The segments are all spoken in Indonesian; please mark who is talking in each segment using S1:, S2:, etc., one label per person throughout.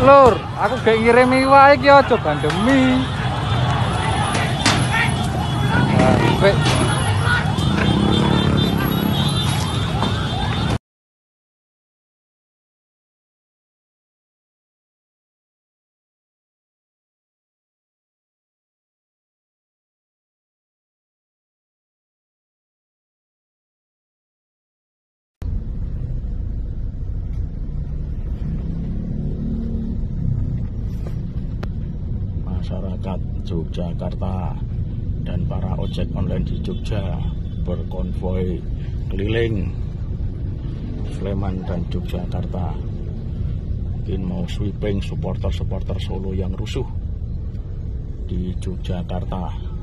S1: Dik Lur, aku gak ngirimi wae iki aja pandemi.
S2: Masyarakat Yogyakarta dan para ojek online di Jogja berkonvoi keliling Sleman dan Yogyakarta, mungkin mau sweeping supporter-supporter Solo yang rusuh di Yogyakarta.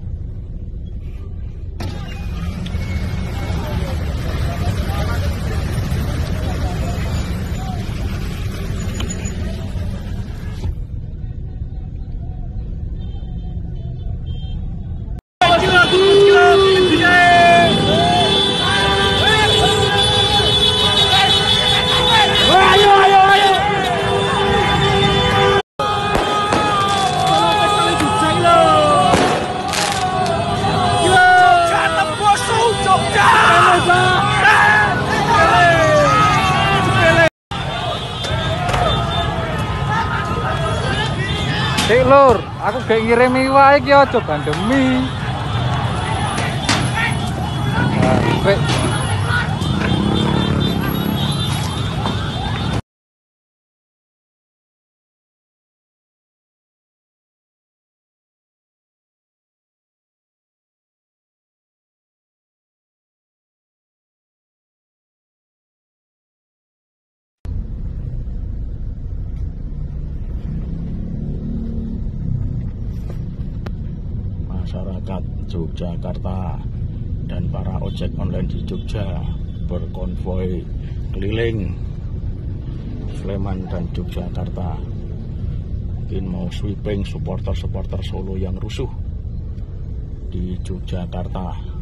S1: Dik Lur, aku gak ngirimi wae iki aja pandemi.
S2: Masyarakat Yogyakarta dan para ojek online di Jogja berkonvoi keliling Sleman dan Yogyakarta, mungkin mau sweeping supporter-supporter Solo yang rusuh di Yogyakarta.